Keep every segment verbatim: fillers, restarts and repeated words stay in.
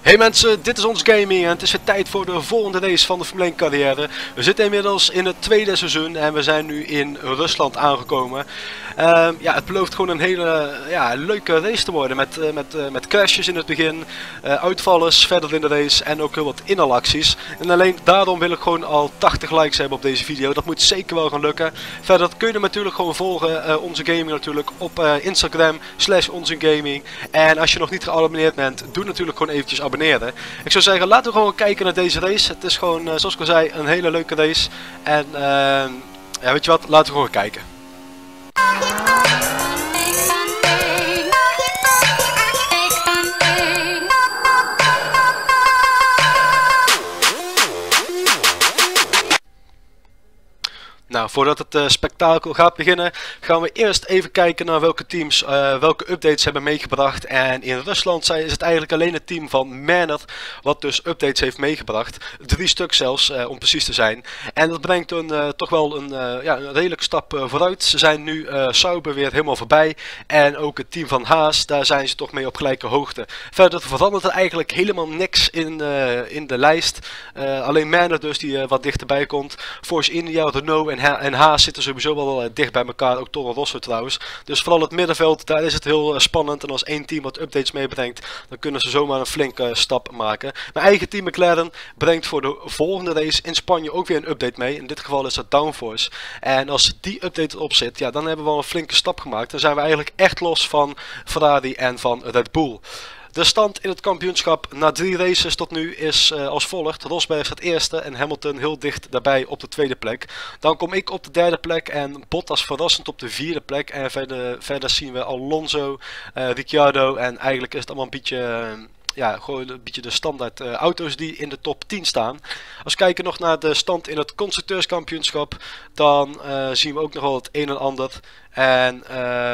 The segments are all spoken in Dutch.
Hey mensen, dit is ons gaming en het is weer tijd voor de volgende race van de Formule één carrière. We zitten inmiddels in het tweede seizoen en we zijn nu in Rusland aangekomen. Uh, ja, het belooft gewoon een hele ja, leuke race te worden met, uh, met, uh, met crashes in het begin, uh, uitvallers verder in de race en ook heel wat inhalacties. En alleen daarom wil ik gewoon al tachtig likes hebben op deze video. Dat moet zeker wel gaan lukken. Verder kun je natuurlijk gewoon volgen, uh, onze gaming natuurlijk op uh, Instagram slash onze gaming. En als je nog niet geabonneerd bent, doe natuurlijk gewoon eventjes abonneren. Ik zou zeggen, laten we gewoon kijken naar deze race. Het is gewoon, uh, zoals ik al zei, een hele leuke race. En uh, ja, weet je wat, laten we gewoon kijken. Nou, voordat het uh, spektakel gaat beginnen, gaan we eerst even kijken naar welke teams uh, welke updates hebben meegebracht. En in Rusland is het eigenlijk alleen het team van Manor wat dus updates heeft meegebracht. Drie stuk zelfs, uh, om precies te zijn. En dat brengt een, uh, toch wel een, uh, ja, een redelijke stap uh, vooruit. Ze zijn nu uh, Sauber weer helemaal voorbij. En ook het team van Haas, daar zijn ze toch mee op gelijke hoogte. Verder verandert er eigenlijk helemaal niks in, uh, in de lijst. Uh, alleen Manor dus die uh, wat dichterbij komt. Force India, Renault en en Haas zitten sowieso wel uh, dicht bij elkaar, ook Toro Rosso trouwens. Dus vooral het middenveld, daar is het heel uh, spannend. En als één team wat updates meebrengt, dan kunnen ze zomaar een flinke uh, stap maken. Mijn eigen team McLaren brengt voor de volgende race in Spanje ook weer een update mee. In dit geval is dat Downforce. En als die update erop zit, ja, dan hebben we wel een flinke stap gemaakt. Dan zijn we eigenlijk echt los van Ferrari en van Red Bull. De stand in het kampioenschap na drie races tot nu is uh, als volgt. Rosberg staat eerste en Hamilton heel dicht daarbij op de tweede plek. Dan kom ik op de derde plek en Bottas verrassend op de vierde plek. En verder, verder zien we Alonso, uh, Ricciardo en eigenlijk is het allemaal een beetje... Uh, Ja, gewoon een beetje de standaard uh, auto's die in de top tien staan. Als we kijken nog naar de stand in het constructeurskampioenschap, dan uh, zien we ook nog wel het een en ander. En... Uh,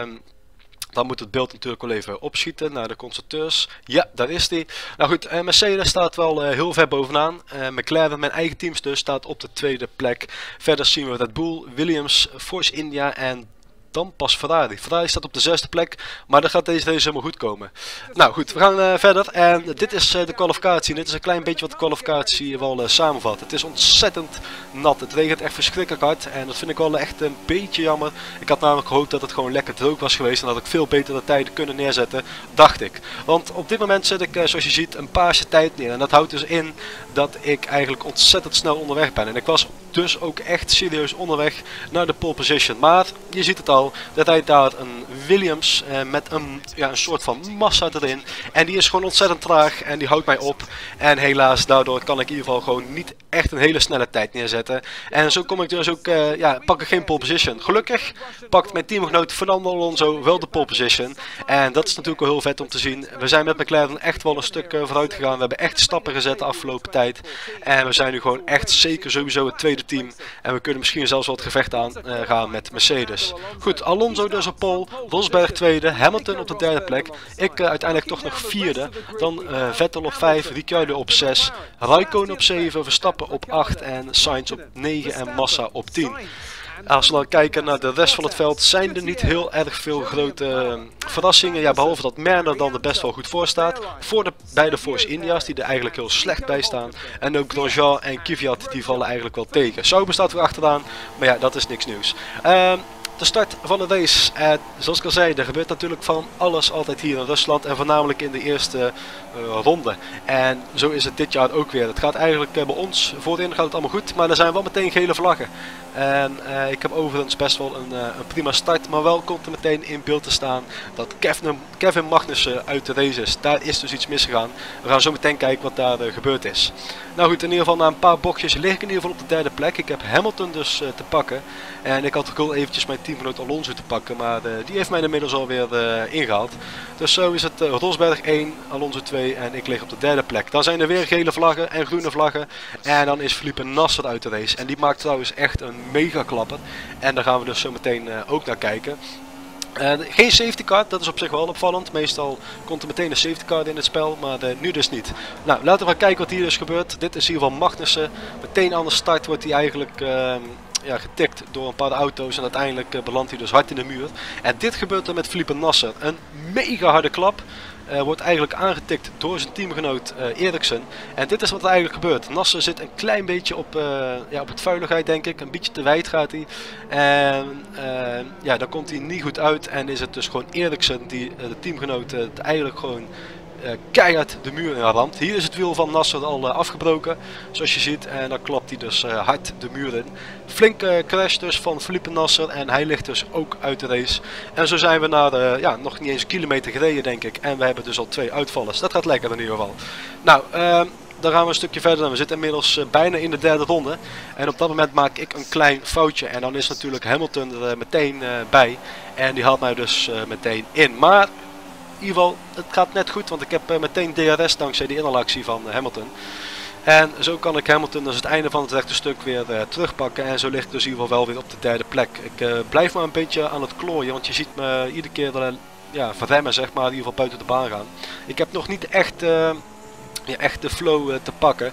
Dan moet het beeld natuurlijk wel even opschieten naar de constructeurs. Ja, daar is die. Nou goed, uh, Mercedes staat wel uh, heel ver bovenaan. Uh, McLaren, mijn eigen teams dus, staat op de tweede plek. Verder zien we Red Bull, Williams, Force India en dan pas Ferrari. Ferrari staat op de zesde plek, maar dan gaat deze race helemaal goed komen. Nou goed, we gaan uh, verder. En dit is uh, de kwalificatie. Dit is een klein beetje wat de kwalificatie wel uh, samenvat. Het is ontzettend nat. Het regent echt verschrikkelijk hard. En dat vind ik wel echt een beetje jammer. Ik had namelijk gehoopt dat het gewoon lekker droog was geweest. En dat ik veel betere tijden kunnen neerzetten, dacht ik. Want op dit moment zit ik, uh, zoals je ziet, een paarse tijd neer. En dat houdt dus in dat ik eigenlijk ontzettend snel onderweg ben. En ik was dus ook echt serieus onderweg naar de pole position. Maar je ziet het al. Dat hij daar een Williams eh, met een, ja, een soort van massa erin. En die is gewoon ontzettend traag en die houdt mij op. En helaas, daardoor kan ik in ieder geval gewoon niet echt een hele snelle tijd neerzetten. En zo kom ik dus ook, uh, ja, pak ik geen pole position. Gelukkig pakt mijn teamgenoot Fernando Alonso wel de pole position. En dat is natuurlijk wel heel vet om te zien. We zijn met McLaren echt wel een stuk uh, vooruit gegaan. We hebben echt stappen gezet de afgelopen tijd. En we zijn nu gewoon echt zeker sowieso het tweede team. En we kunnen misschien zelfs wel het gevecht aan uh, gaan met Mercedes. Goed. Alonso dus op pole, Rosberg tweede, Hamilton op de derde plek, ik uh, uiteindelijk toch nog vierde, dan uh, Vettel op vijf, Ricciardo op zes, Raikkonen op zeven, Verstappen op acht en Sainz op negen en Massa op tien. Als we dan kijken naar de rest van het veld, zijn er niet heel erg veel grote uh, verrassingen. Ja, behalve dat Manor dan er best wel goed voor staat. Voor de beide Force India's, die er eigenlijk heel slecht bij staan. En ook Grosjean en Kvyat, die vallen eigenlijk wel tegen. Sauber staat weer achteraan, maar ja, dat is niks nieuws. Uh, De start van de race, eh, zoals ik al zei, er gebeurt natuurlijk van alles altijd hier in Rusland en voornamelijk in de eerste uh, ronde. En zo is het dit jaar ook weer. Het gaat eigenlijk uh, bij ons, voorin gaat het allemaal goed, maar er zijn wel meteen gele vlaggen. En uh, ik heb overigens best wel een, uh, een prima start, maar wel komt er meteen in beeld te staan dat Kevin, Kevin Magnussen uit de race is. Daar is dus iets misgegaan. We gaan zo meteen kijken wat daar uh, gebeurd is. Nou goed, in ieder geval na een paar bochtjes lig ik in ieder geval op de derde plek. Ik heb Hamilton dus uh, te pakken. En ik had ook wel eventjes mijn teamgenoot Alonso te pakken, maar uh, die heeft mij inmiddels alweer uh, ingehaald. Dus zo is het uh, Rosberg één, Alonso twee en ik lig op de derde plek. Dan zijn er weer gele vlaggen en groene vlaggen. En dan is Felipe Nasser uit de race. En die maakt trouwens echt een mega klapper. En daar gaan we dus zo meteen uh, ook naar kijken. Uh, geen safety car, dat is op zich wel opvallend. Meestal komt er meteen een safety car in het spel, maar uh, nu dus niet. Nou, laten we gaan kijken wat hier dus gebeurt. Dit is in ieder geval Magnussen. Meteen aan de start wordt hij eigenlijk... Uh, ja, getikt door een paar auto's en uiteindelijk uh, belandt hij dus hard in de muur. En dit gebeurt er met Felipe Nasser. Een mega harde klap. uh, wordt eigenlijk aangetikt door zijn teamgenoot uh, Eriksen. En dit is wat er eigenlijk gebeurt. Nasser zit een klein beetje op, uh, ja, op het vuiligheid, denk ik. Een beetje te wijd gaat hij. En uh, ja, dan komt hij niet goed uit. En is het dus gewoon Eriksen die uh, de teamgenoot uh, eigenlijk gewoon uh, keihard de muur in ramt. Hier is het wiel van Nasser al uh, afgebroken, zoals je ziet. En dan klapt hij dus uh, hard de muur in. Flinke crash dus van Felipe Nasser en hij ligt dus ook uit de race. En zo zijn we naar uh, ja, nog niet eens een kilometer gereden, denk ik. En we hebben dus al twee uitvallers. Dat gaat lekker in ieder geval. Nou, uh, dan gaan we een stukje verder. We zitten inmiddels uh, bijna in de derde ronde. En op dat moment maak ik een klein foutje. En dan is natuurlijk Hamilton er uh, meteen uh, bij. En die haalt mij dus uh, meteen in. Maar in ieder geval, het gaat net goed. Want ik heb uh, meteen D R S dankzij die inhalactie van uh, Hamilton. En zo kan ik Hamilton dus het einde van het rechte stuk weer uh, terugpakken. En zo ligt ik dus in ieder geval wel weer op de derde plek. Ik uh, blijf maar een beetje aan het klooien. Want je ziet me iedere keer uh, ja, verremmen, zeg maar, in ieder geval buiten de baan gaan. Ik heb nog niet echt, uh, ja, echt de flow uh, te pakken.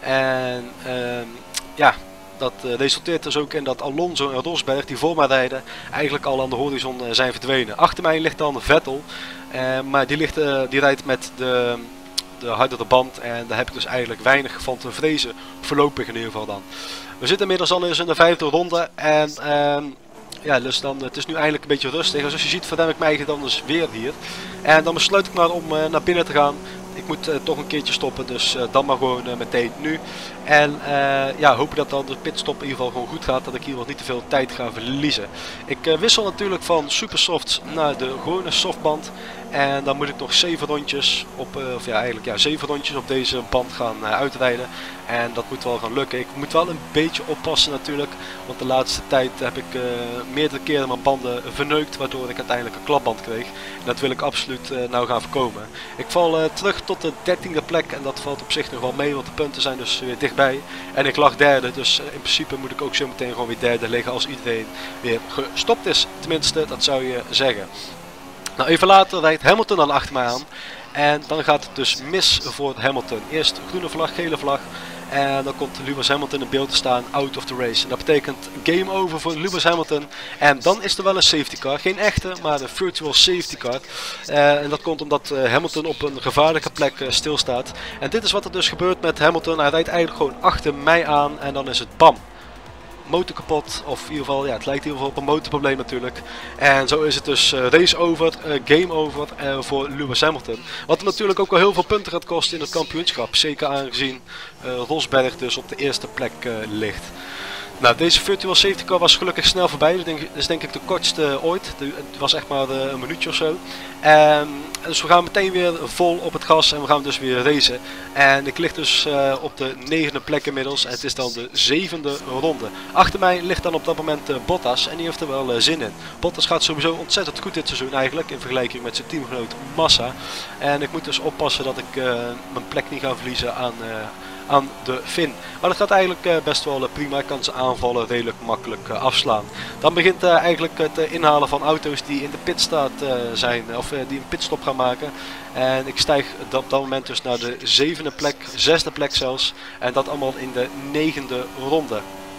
En uh, ja... Dat uh, resulteert dus ook in dat Alonso en Rosberg, die voor mij rijden, eigenlijk al aan de horizon uh, zijn verdwenen. Achter mij ligt dan Vettel, uh, maar die, ligt, uh, die rijdt met de, de hardere band en daar heb ik dus eigenlijk weinig van te vrezen, voorlopig in ieder geval dan. We zitten inmiddels al eens in de vijfde ronde en uh, ja, dus dan, het is nu eigenlijk een beetje rustig. En zoals je ziet verdem ik mij dan dus weer hier. En dan besluit ik maar om uh, naar binnen te gaan. Ik moet uh, toch een keertje stoppen, dus uh, dan maar gewoon uh, meteen nu. En uh, ja, hopen dat dan de pitstop in ieder geval gewoon goed gaat, dat ik hier nog niet te veel tijd ga verliezen. Ik uh, wissel natuurlijk van supersofts naar de gewone softband. En dan moet ik nog zeven rondjes op, uh, of ja eigenlijk ja, zeven rondjes op deze band gaan uh, uitrijden. En dat moet wel gaan lukken. Ik moet wel een beetje oppassen natuurlijk, want de laatste tijd heb ik uh, meerdere keren mijn banden verneukt, waardoor ik uiteindelijk een klapband kreeg. En dat wil ik absoluut uh, nou gaan voorkomen. Ik val uh, terug tot de dertiende plek en dat valt op zich nog wel mee, want de punten zijn dus weer dichtbij. En ik lag derde, dus uh, in principe moet ik ook zo meteen gewoon weer derde liggen als iedereen weer gestopt is. Tenminste, dat zou je zeggen. Nou, even later rijdt Hamilton dan achter mij aan. En dan gaat het dus mis voor Hamilton. Eerst groene vlag, gele vlag. En dan komt Lewis Hamilton in beeld te staan, out of the race. En dat betekent game over voor Lewis Hamilton. En dan is er wel een safety car. Geen echte, maar een virtual safety car. Uh, en dat komt omdat uh, Hamilton op een gevaarlijke plek uh, stilstaat. En dit is wat er dus gebeurt met Hamilton. Hij rijdt eigenlijk gewoon achter mij aan en dan is het bam. Motor kapot, of in ieder geval, ja, het lijkt in ieder geval op een motorprobleem natuurlijk. En zo is het dus uh, race over, uh, game over uh, voor Lewis Hamilton. Wat er natuurlijk ook wel heel veel punten gaat kosten in het kampioenschap. Zeker aangezien uh, Rosberg dus op de eerste plek uh, ligt. Nou, deze virtual safety car was gelukkig snel voorbij. Dat is denk ik de kortste ooit. Het was echt maar uh, een minuutje of zo. Um, dus we gaan meteen weer vol op het gas en we gaan dus weer racen. En ik lig dus uh, op de negende plek inmiddels. En het is dan de zevende ronde. Achter mij ligt dan op dat moment uh, Bottas en die heeft er wel uh, zin in. Bottas gaat sowieso ontzettend goed dit seizoen eigenlijk in vergelijking met zijn teamgenoot Massa. En ik moet dus oppassen dat ik uh, mijn plek niet ga verliezen aan... Uh, aan de Fin. Maar dat gaat eigenlijk uh, best wel uh, prima. Ik kan ze aanvallen redelijk makkelijk uh, afslaan. Dan begint uh, eigenlijk het uh, inhalen van auto's die in de pitstaat uh, zijn. Of uh, die een pitstop gaan maken. En ik stijg op dat moment dus naar de zevende plek. Zesde plek zelfs. En dat allemaal in de negende ronde.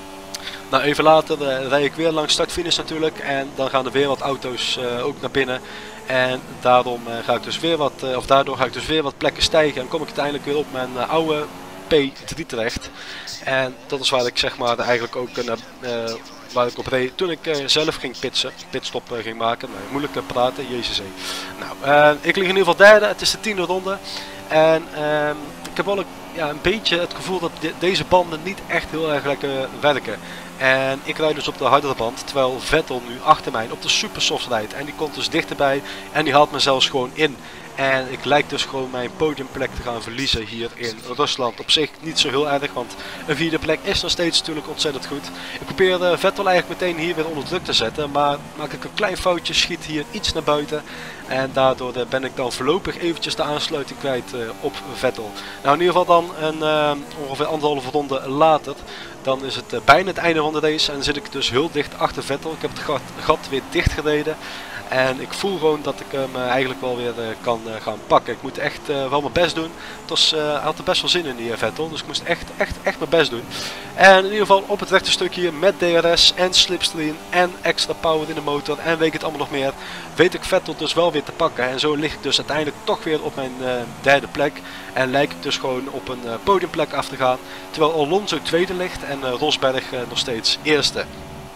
Nou, even later uh, rijd ik weer langs start-finish natuurlijk. En dan gaan er weer wat auto's uh, ook naar binnen. En daarom uh, ga ik dus weer wat, uh, of daardoor ga ik dus weer wat plekken stijgen. En kom ik uiteindelijk weer op mijn uh, oude P drie terecht. En dat is waar ik zeg maar eigenlijk ook uh, uh, waar ik op reed toen ik uh, zelf ging pitsen, pitstop uh, ging maken. Nou, moeilijk uh, praten, jezus hé. Nou, uh, ik lig in ieder geval derde, het is de tiende ronde. En uh, ik heb wel een, ja, een beetje het gevoel dat de, deze banden niet echt heel erg lekker werken. En ik rijd dus op de hardere band, terwijl Vettel nu achter mij op de supersoft rijdt. En die komt dus dichterbij en die haalt me zelfs gewoon in. En ik lijk dus gewoon mijn podiumplek te gaan verliezen hier in Rusland. Op zich niet zo heel erg, want een vierde plek is nog steeds natuurlijk ontzettend goed. Ik probeer uh, Vettel eigenlijk meteen hier weer onder druk te zetten. Maar maak ik een klein foutje, schiet hier iets naar buiten. En daardoor uh, ben ik dan voorlopig eventjes de aansluiting kwijt uh, op Vettel. Nou, in ieder geval dan een, uh, ongeveer anderhalve ronde later. Dan is het uh, bijna het einde van de race en dan zit ik dus heel dicht achter Vettel. Ik heb het gat, gat weer dicht gereden. En ik voel gewoon dat ik hem uh, eigenlijk wel weer uh, kan uh, gaan pakken. Ik moet echt uh, wel mijn best doen. Het was, uh, hij had er best wel zin in, die uh, Vettel. Dus ik moest echt, echt, echt mijn best doen. En in ieder geval op het rechte stukje met D R S en slipstream en extra power in de motor en weet ik het allemaal nog meer, weet ik Vettel dus wel weer te pakken. En zo lig ik dus uiteindelijk toch weer op mijn uh, derde plek. En lijk ik dus gewoon op een uh, podiumplek af te gaan. Terwijl Alonso tweede ligt en uh, Rosberg uh, nog steeds eerste.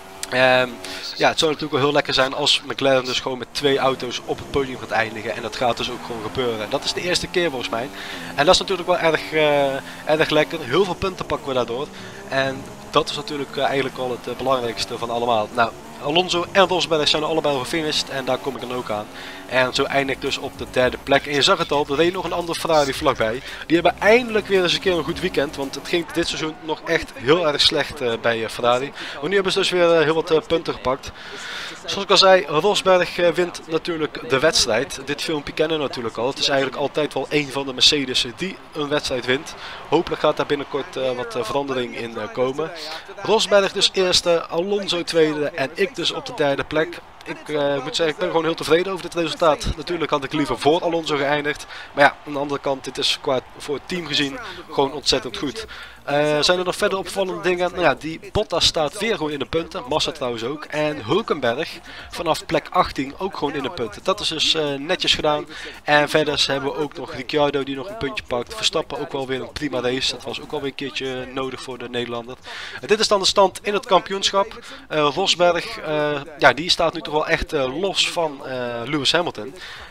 Um, ja, het zou natuurlijk wel heel lekker zijn als McLaren dus gewoon met twee auto's op het podium gaat eindigen. En dat gaat dus ook gewoon gebeuren. En dat is de eerste keer volgens mij. En dat is natuurlijk wel erg, uh, erg lekker. Heel veel punten pakken we daardoor. En dat is natuurlijk uh, eigenlijk wel het uh, belangrijkste van allemaal. Nou, Alonso en Rosberg zijn er allebei al gefinished en daar kom ik dan ook aan. En zo eindig ik dus op de derde plek. En je zag het al, er reed nog een andere Ferrari vlakbij. Die hebben eindelijk weer eens een keer een goed weekend. Want het ging dit seizoen nog echt heel erg slecht uh, bij uh, Ferrari. Maar nu hebben ze dus weer uh, heel wat uh, punten gepakt. Zoals ik al zei, Rosberg uh, wint natuurlijk de wedstrijd. Dit filmpje kennen we natuurlijk al. Het is eigenlijk altijd wel een van de Mercedes die een wedstrijd wint. Hopelijk gaat daar binnenkort uh, wat uh, verandering in uh, komen. Rosberg dus eerste, Alonso tweede en ik dus op de derde plek. Ik uh, moet zeggen, ik ben gewoon heel tevreden over dit resultaat. Natuurlijk had ik liever voor Alonso geëindigd. Maar ja, aan de andere kant, dit is qua voor het team gezien gewoon ontzettend goed. Uh, zijn er nog verder opvallende dingen? Nou ja, die Bottas staat weer gewoon in de punten. Massa trouwens ook. En Hulkenberg vanaf plek achttien ook gewoon in de punten. Dat is dus uh, netjes gedaan. En verder hebben we ook nog Ricciardo die nog een puntje pakt. Verstappen ook wel weer een prima race. Dat was ook alweer een keertje nodig voor de Nederlander. Uh, dit is dan de stand in het kampioenschap. Uh, Rosberg, uh, ja, die staat nu toch wel echt uh, los van uh, Lewis Hamilton.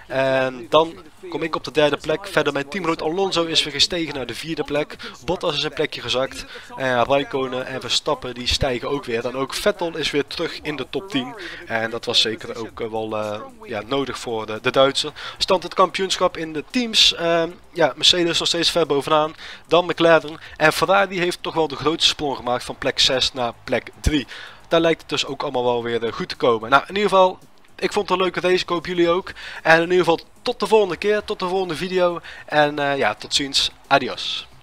En dan kom ik op de derde plek. Verder mijn teamgenoot Alonso is weer gestegen naar de vierde plek. Bottas is een plekje gezakt. En Raikkonen en Verstappen die stijgen ook weer. Dan ook Vettel is weer terug in de top tien. En dat was zeker ook uh, wel uh, ja, nodig voor de, de Duitser. Stand het kampioenschap in de teams. Uh, ja, Mercedes nog steeds ver bovenaan. Dan McLaren. En Ferrari heeft toch wel de grootste sprong gemaakt van plek zes naar plek drie. Daar lijkt het dus ook allemaal wel weer uh, goed te komen. Nou, in ieder geval... Ik vond het een leuke race, ik hoop jullie ook. En in ieder geval tot de volgende keer, tot de volgende video. En uh, ja, tot ziens. Adios.